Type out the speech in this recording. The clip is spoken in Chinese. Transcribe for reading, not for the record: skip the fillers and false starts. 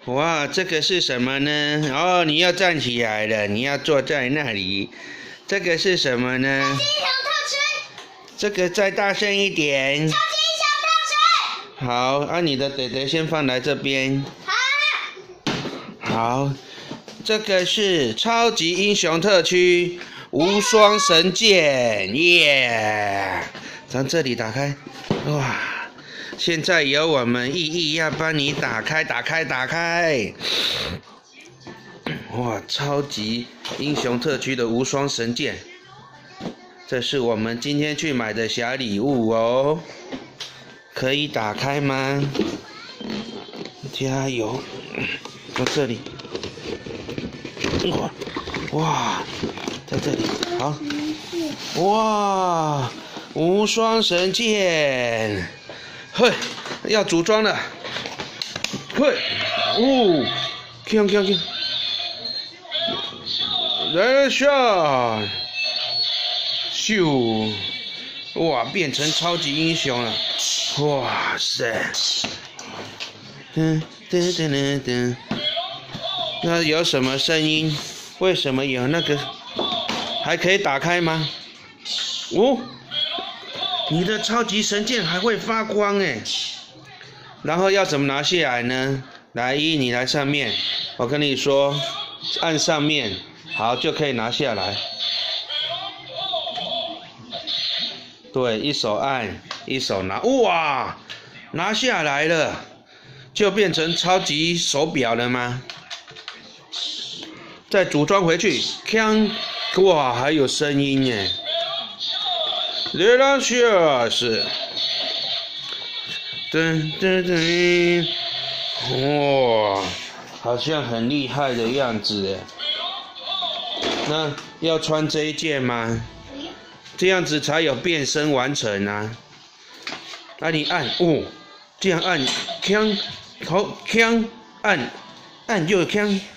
哇，这个是什么呢？哦，你要站起来了，你要坐在那里。这个是什么呢？ 超级英雄特区。 这个再大声一点。 超级英雄特区。 好，啊，你的弟弟先放来这边。好，这个是超级英雄特区无双神剑，耶！从这里打开，哇！现在由我们意义要帮你打开。哇，超级英雄特区的无双神剑，这是我们今天去买的小礼物哦。可以打开吗？加油！到这里。哇，在这里，好。哇，无双神剑。嘿，要组装了。嘿，哦，锵！来了下，咻！哇，变成超级英雄了！哇塞！那有什么声音？为什么有那个？还可以打开吗？哦，你的超级神剑还会发光哎！然后要怎么拿下来呢？来，你来上面，我跟你说，按上面，好就可以拿下来。对，一手按，一手拿，哇，拿下来了，就变成超级手表了吗？再组装回去，锵！哇，还有声音耶！流浪血是，哇，好像很厉害的样子耶。那要穿这一件吗？这样子才有变身完成啊！那你按哦，这样按，锵，好锵，按就锵。